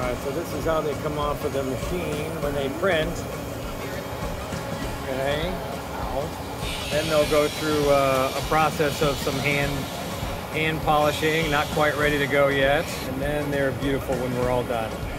Alright, so this is how they come off of the machine when they print. Okay. Ow. Then they'll go through a process of some hand polishing, not quite ready to go yet. And then they're beautiful when we're all done.